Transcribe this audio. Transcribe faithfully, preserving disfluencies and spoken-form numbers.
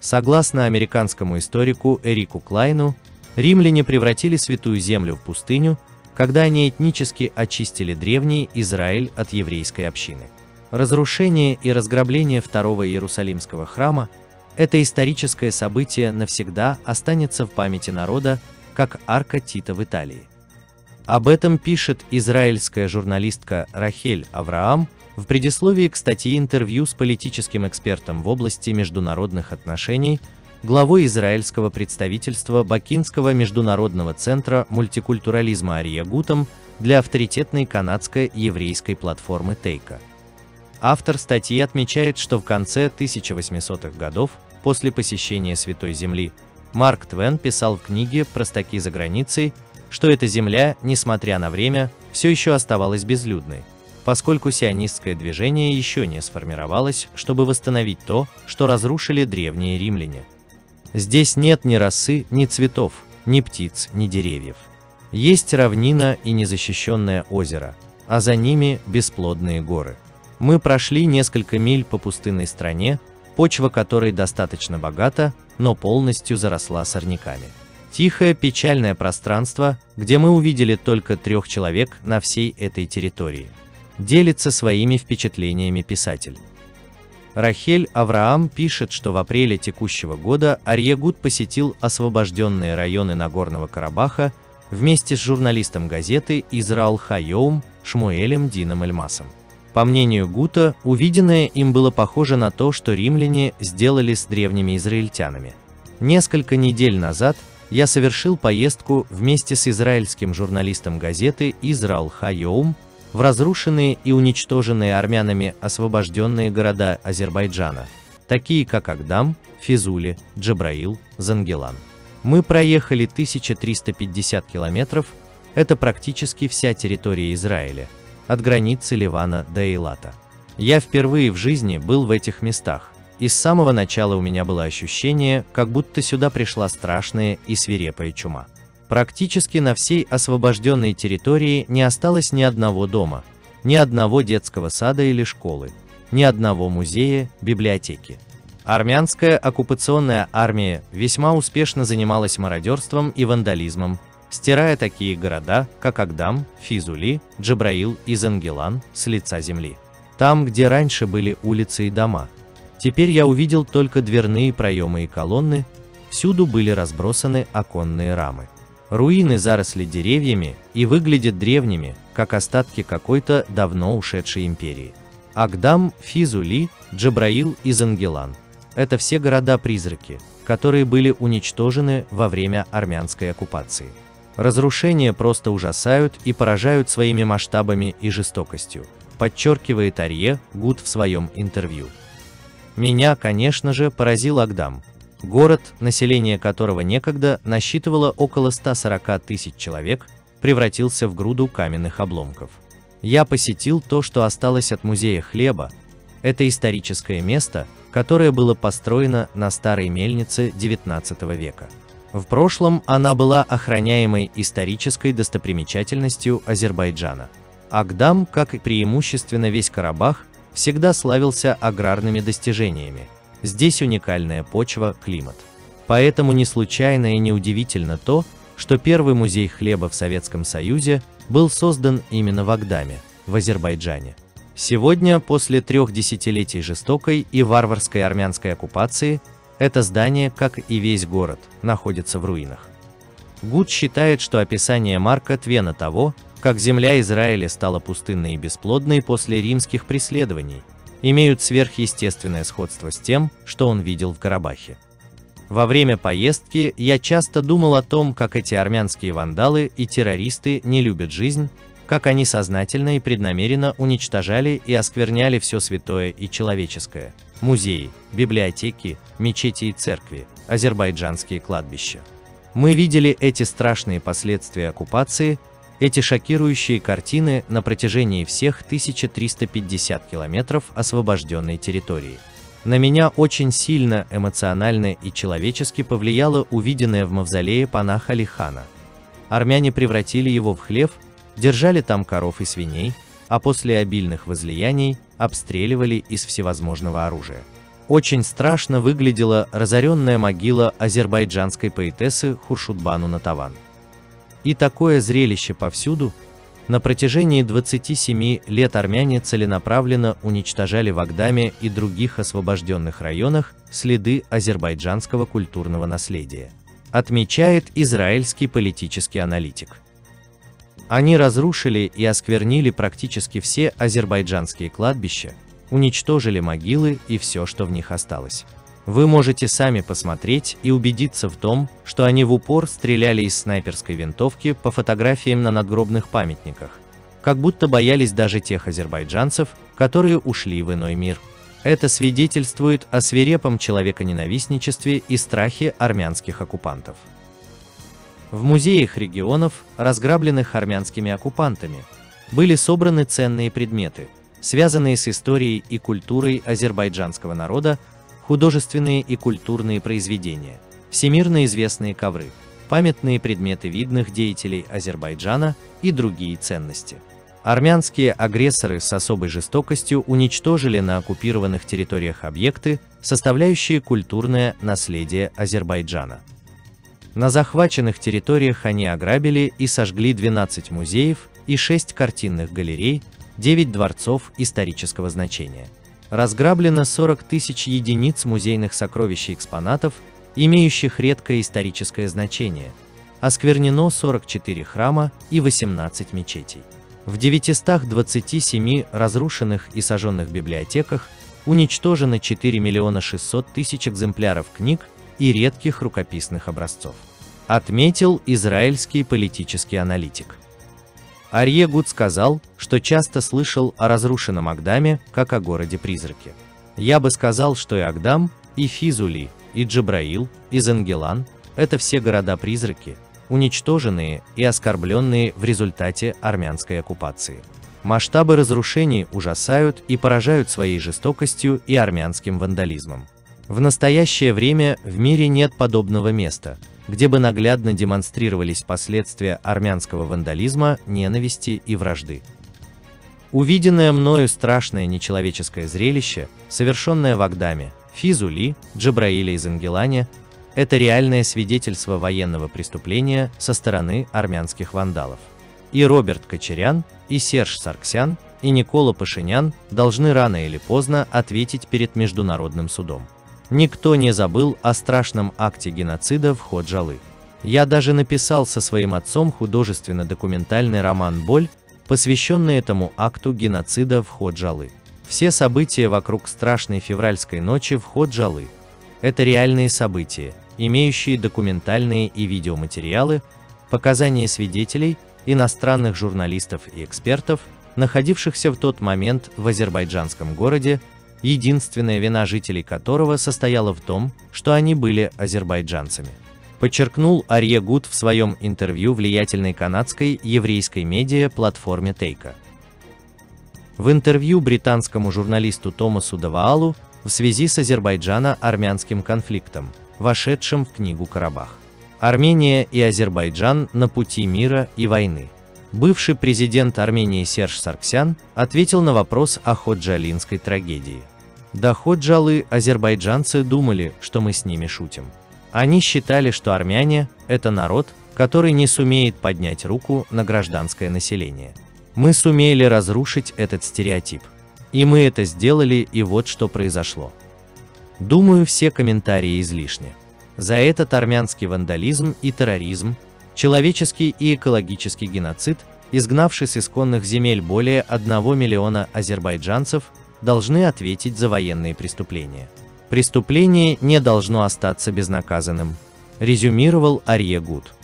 Согласно американскому историку Эрику Клайну, римляне превратили Святую Землю в пустыню, когда они этнически очистили древний Израиль от еврейской общины. Разрушение и разграбление Второго Иерусалимского храма – это историческое событие навсегда останется в памяти народа, как арка Тита в Италии. Об этом пишет израильская журналистка Рахель Авраам в предисловии к статье интервью с политическим экспертом в области международных отношений, главой израильского представительства Бакинского международного центра мультикультурализма Арье Гутом для авторитетной канадско-еврейской платформы Тейка. Автор статьи отмечает, что в конце тысяча восьмисотых годов, после посещения Святой Земли, Марк Твен писал в книге «Простаки за границей», что эта земля, несмотря на время, все еще оставалась безлюдной, поскольку сионистское движение еще не сформировалось, чтобы восстановить то, что разрушили древние римляне. Здесь нет ни росы, ни цветов, ни птиц, ни деревьев. Есть равнина и незащищенное озеро, а за ними бесплодные горы. Мы прошли несколько миль по пустынной стране, почва которой достаточно богата, но полностью заросла сорняками. Тихое, печальное пространство, где мы увидели только трех человек на всей этой территории. Делится своими впечатлениями писатель. Рахель Авраам пишет, что в апреле текущего года Арье Гут посетил освобожденные районы Нагорного Карабаха вместе с журналистом газеты Израэл Хайоум Шмуэлем Дином Эльмасом. По мнению Гута, увиденное им было похоже на то, что римляне сделали с древними израильтянами. Несколько недель назад я совершил поездку вместе с израильским журналистом газеты Израэл Хайоум в разрушенные и уничтоженные армянами освобожденные города Азербайджана, такие как Агдам, Физули, Джабраил, Зангелан. Мы проехали тысячу триста пятьдесят километров, это практически вся территория Израиля, от границы Ливана до Эйлата. Я впервые в жизни был в этих местах, и с самого начала у меня было ощущение, как будто сюда пришла страшная и свирепая чума. Практически на всей освобожденной территории не осталось ни одного дома, ни одного детского сада или школы, ни одного музея, библиотеки. Армянская оккупационная армия весьма успешно занималась мародерством и вандализмом, стирая такие города, как Агдам, Физули, Джабраил и Зангелан с лица земли. Там, где раньше были улицы и дома, теперь я увидел только дверные проемы и колонны, всюду были разбросаны оконные рамы. Руины заросли деревьями и выглядят древними, как остатки какой-то давно ушедшей империи. Агдам, Физули, Джабраил и Зангелан – это все города-призраки, которые были уничтожены во время армянской оккупации. Разрушения просто ужасают и поражают своими масштабами и жестокостью, подчеркивает Арье Гут в своем интервью. Меня, конечно же, поразил Агдам. Город, население которого некогда насчитывало около ста сорока тысяч человек, превратился в груду каменных обломков. Я посетил то, что осталось от музея хлеба. Это историческое место, которое было построено на старой мельнице девятнадцатого века. В прошлом она была охраняемой исторической достопримечательностью Азербайджана. Агдам, как и преимущественно весь Карабах, всегда славился аграрными достижениями. Здесь уникальная почва, климат. Поэтому не случайно и не удивительно то, что первый музей хлеба в Советском Союзе был создан именно в Агдаме, в Азербайджане. Сегодня, после трех десятилетий жестокой и варварской армянской оккупации, это здание, как и весь город, находится в руинах. Гут считает, что описание Марка Твена того, как земля Израиля стала пустынной и бесплодной после римских преследований, имеют сверхъестественное сходство с тем, что он видел в Карабахе. Во время поездки я часто думал о том, как эти армянские вандалы и террористы не любят жизнь, как они сознательно и преднамеренно уничтожали и оскверняли все святое и человеческое – музеи, библиотеки, мечети и церкви, азербайджанские кладбища. Мы видели эти страшные последствия оккупации, эти шокирующие картины на протяжении всех тысячи трёхсот пятидесяти километров освобожденной территории. На меня очень сильно эмоционально и человечески повлияло увиденное в мавзолее Панаха Алихана. Армяне превратили его в хлев, держали там коров и свиней, а после обильных возлияний обстреливали из всевозможного оружия. Очень страшно выглядела разоренная могила азербайджанской поэтессы Хуршудбану Натаван. И такое зрелище повсюду. На протяжении двадцати семи лет армяне целенаправленно уничтожали в Агдаме и других освобожденных районах следы азербайджанского культурного наследия, отмечает израильский политический аналитик. Они разрушили и осквернили практически все азербайджанские кладбища, уничтожили могилы и все, что в них осталось. Вы можете сами посмотреть и убедиться в том, что они в упор стреляли из снайперской винтовки по фотографиям на надгробных памятниках, как будто боялись даже тех азербайджанцев, которые ушли в иной мир. Это свидетельствует о свирепом человеконенавистничестве и страхе армянских оккупантов. В музеях регионов, разграбленных армянскими оккупантами, были собраны ценные предметы, связанные с историей и культурой азербайджанского народа, художественные и культурные произведения, всемирно известные ковры, памятные предметы видных деятелей Азербайджана и другие ценности. Армянские агрессоры с особой жестокостью уничтожили на оккупированных территориях объекты, составляющие культурное наследие Азербайджана. На захваченных территориях они ограбили и сожгли двенадцать музеев и шесть картинных галерей, девять дворцов исторического значения. Разграблено сорок тысяч единиц музейных сокровищ и экспонатов, имеющих редкое историческое значение. Осквернено сорок четыре храма и восемнадцать мечетей. В девятистах двадцати семи разрушенных и сожженных библиотеках уничтожено четыре миллиона шестьсот тысяч экземпляров книг и редких рукописных образцов, отметил израильский политический аналитик. Арье Гуд сказал, что часто слышал о разрушенном Агдаме как о городе-призраке. Я бы сказал, что и Агдам, и Физули, и Джабраил, и Зангелан – это все города-призраки, уничтоженные и оскорбленные в результате армянской оккупации. Масштабы разрушений ужасают и поражают своей жестокостью и армянским вандализмом. В настоящее время в мире нет подобного места, где бы наглядно демонстрировались последствия армянского вандализма, ненависти и вражды. Увиденное мною страшное нечеловеческое зрелище, совершенное в Агдаме, Физули, Джабраиле и Зангелане, это реальное свидетельство военного преступления со стороны армянских вандалов. И Роберт Кочарян, и Серж Сарксян, и Никола Пашинян должны рано или поздно ответить перед международным судом. Никто не забыл о страшном акте геноцида в Ходжалы. Я даже написал со своим отцом художественно-документальный роман «Боль», посвященный этому акту геноцида в Ходжалы. Все события вокруг страшной февральской ночи в Ходжалы – это реальные события, имеющие документальные и видеоматериалы, показания свидетелей, иностранных журналистов и экспертов, находившихся в тот момент в азербайджанском городе, единственная вина жителей которого состояла в том, что они были азербайджанцами, подчеркнул Арье Гуд в своем интервью влиятельной канадской еврейской медиа-платформе Тейка. В интервью британскому журналисту Томасу Даваалу в связи с азербайджано-армянским конфликтом, вошедшим в книгу «Карабах. Армения и Азербайджан на пути мира и войны», бывший президент Армении Серж Сарксян ответил на вопрос о ходжалинской трагедии. До Ходжалы азербайджанцы думали, что мы с ними шутим. Они считали, что армяне – это народ, который не сумеет поднять руку на гражданское население. Мы сумели разрушить этот стереотип. И мы это сделали, и вот что произошло. Думаю, все комментарии излишни. За этот армянский вандализм и терроризм, человеческий и экологический геноцид, изгнавший с исконных земель более одного миллиона азербайджанцев, должны ответить за военные преступления. Преступление не должно остаться безнаказанным, резюмировал Арье Гуд.